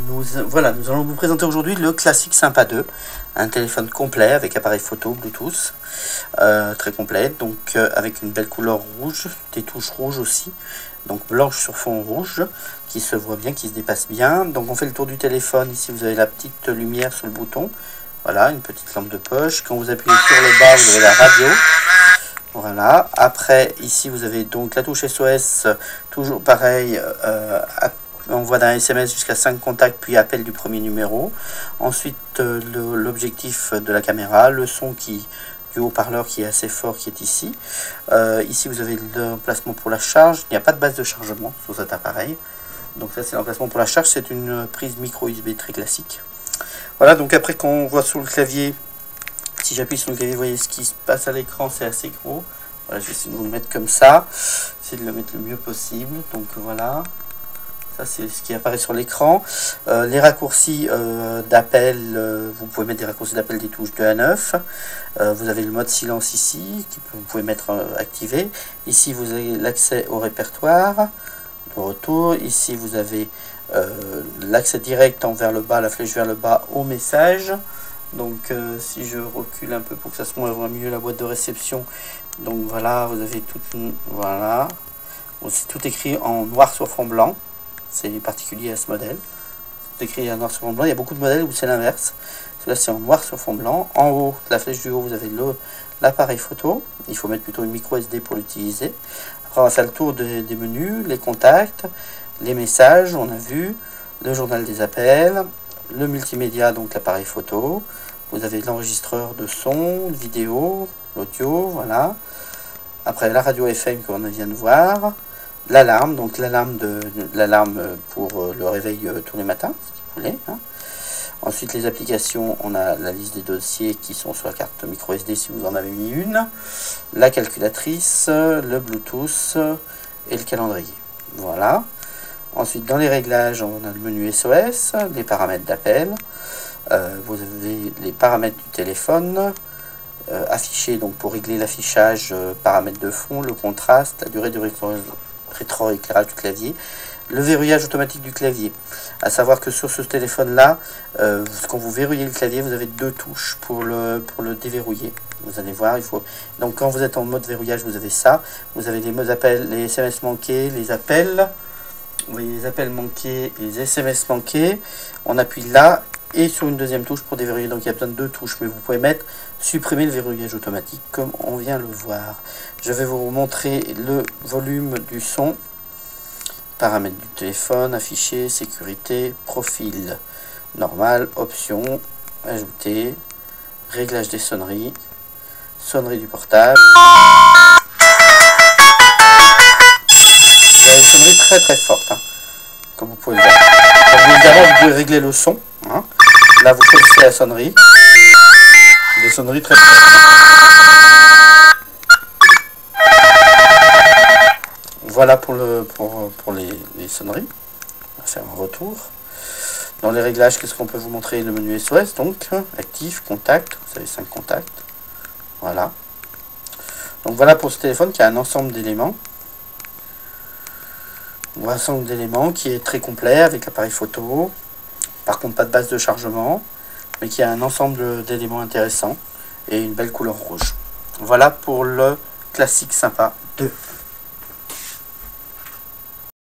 Voilà, nous allons vous présenter aujourd'hui le Classic Sympa 2, un téléphone complet avec appareil photo Bluetooth, très complet, donc avec une belle couleur rouge, des touches rouges aussi, donc blanche sur fond rouge, qui se voit bien, qui se dépasse bien. Donc on fait le tour du téléphone, ici vous avez la petite lumière sur le bouton, voilà, une petite lampe de poche. Quand vous appuyez sur le bas, vous avez la radio. Voilà, après ici vous avez donc la touche SOS, toujours pareil, envoi d'un SMS jusqu'à 5 contacts, puis appel du premier numéro. Ensuite l'objectif de la caméra, le son du haut-parleur qui est assez fort, qui est ici. Ici vous avez l'emplacement pour la charge, il n'y a pas de base de chargement sur cet appareil. Donc ça c'est l'emplacement pour la charge, c'est une prise micro USB très classique. Voilà, donc après quand on voit sur le clavier, si j'appuie sur le clavier, vous voyez ce qui se passe à l'écran, c'est assez gros. Voilà, je vais essayer de vous le mettre comme ça, essayer de le mettre le mieux possible. Donc voilà, ça c'est ce qui apparaît sur l'écran. Les raccourcis d'appel, vous pouvez mettre des raccourcis d'appel des touches 2 à 9. Vous avez le mode silence ici, vous pouvez mettre activé. Ici vous avez l'accès au répertoire de retour. Ici vous avez l'accès direct vers le bas, la flèche vers le bas au message. Donc si je recule un peu pour que ça se voit mieux la boîte de réception, donc voilà, vous avez tout, voilà, c'est tout écrit en noir sur fond blanc, c'est particulier à ce modèle, c'est écrit en noir sur fond blanc. Il y a beaucoup de modèles où c'est l'inverse, celui-là c'est en noir sur fond blanc. En haut, la flèche du haut, vous avez l'appareil photo, il faut mettre plutôt une micro SD pour l'utiliser. Après on va faire le tour des menus, les contacts, les messages, on a vu, le journal des appels, le multimédia, donc l'appareil photo, vous avez l'enregistreur de son, vidéo, l'audio, voilà. Après la radio FM qu'on vient de voir, l'alarme, donc l'alarme pour le réveil tous les matins, ce qu'il voulait. Hein. Ensuite les applications, on a la liste des dossiers qui sont sur la carte micro SD si vous en avez mis une, la calculatrice, le Bluetooth et le calendrier. Voilà. Ensuite, dans les réglages, on a le menu SOS, les paramètres d'appel, vous avez les paramètres du téléphone, affichés donc pour régler l'affichage, paramètres de fond, le contraste, la durée du rétroéclairage du clavier, le verrouillage automatique du clavier. À savoir que sur ce téléphone-là, quand vous verrouillez le clavier, vous avez deux touches pour le déverrouiller. Vous allez voir, il faut. Donc quand vous êtes en mode verrouillage, vous avez ça. Vous avez les modes appels, les SMS manqués, les appels. Vous voyez les appels manqués et les SMS manqués. On appuie là et sur une deuxième touche pour déverrouiller. Donc il y a besoin de deux touches, mais vous pouvez mettre supprimer le verrouillage automatique comme on vient le voir. Je vais vous montrer le volume du son, paramètres du téléphone, affiché, sécurité, profil, normal, options, ajouter, réglage des sonneries, sonnerie du portable. Très très forte, hein, comme vous pouvez le voir. Donc, évidemment, vous pouvez régler le son. Hein. Là, vous choisissez la sonnerie. Des sonneries très fortes. Voilà pour les sonneries. On va faire un retour. Dans les réglages, qu'est-ce qu'on peut vous montrer? Le menu SOS, donc actif, contact. Vous avez 5 contacts. Voilà. Donc voilà pour ce téléphone qui a un ensemble d'éléments. Un ensemble d'éléments qui est très complet avec appareil photo, par contre pas de base de chargement, mais qui a un ensemble d'éléments intéressants et une belle couleur rouge. Voilà pour le Classic Sympa 2.